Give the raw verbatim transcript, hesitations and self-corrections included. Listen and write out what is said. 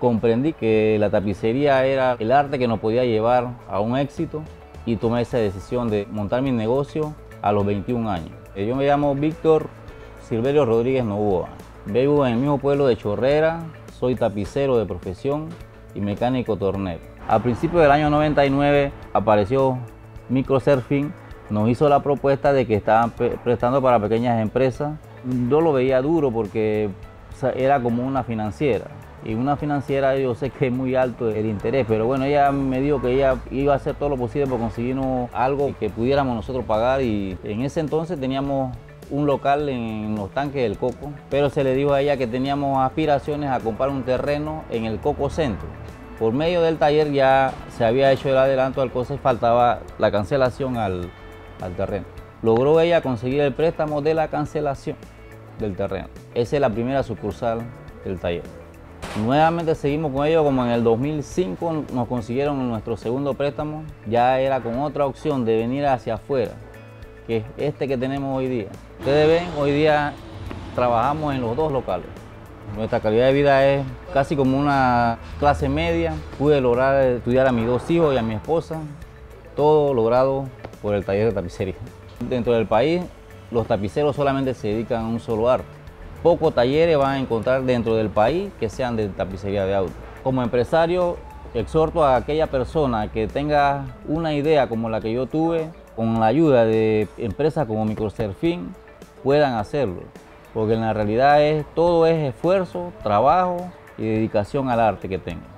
comprendí que la tapicería era el arte que nos podía llevar a un éxito y tomé esa decisión de montar mi negocio a los veintiún años. Yo me llamo Víctor Silverio Rodríguez Novoa. Vivo en el mismo pueblo de Chorrera, soy tapicero de profesión y mecánico tornero. A principios del año noventa y nueve apareció Microserfín, nos hizo la propuesta de que estaban prestando para pequeñas empresas. Yo lo veía duro porque era como una financiera. Y una financiera yo sé que es muy alto el interés, pero bueno, ella me dijo que ella iba a hacer todo lo posible por conseguirnos algo que pudiéramos nosotros pagar, y en ese entonces teníamos un local en los tanques del Coco, pero se le dijo a ella que teníamos aspiraciones a comprar un terreno en el Coco Centro. Por medio del taller ya se había hecho el adelanto al cosa y faltaba la cancelación al, al terreno. Logró ella conseguir el préstamo de la cancelación del terreno. Esa es la primera sucursal del taller. Nuevamente seguimos con ellos, como en el dos mil cinco nos consiguieron nuestro segundo préstamo, ya era con otra opción de venir hacia afuera, que es este que tenemos hoy día. Ustedes ven, hoy día trabajamos en los dos locales. Nuestra calidad de vida es casi como una clase media. Pude lograr estudiar a mis dos hijos y a mi esposa, todo logrado por el taller de tapicería. Dentro del país, los tapiceros solamente se dedican a un solo arte. Pocos talleres van a encontrar dentro del país que sean de tapicería de auto. Como empresario, exhorto a aquella persona que tenga una idea como la que yo tuve, con la ayuda de empresas como Microserfín, puedan hacerlo. Porque en la realidad es, todo es esfuerzo, trabajo y dedicación al arte que tengan.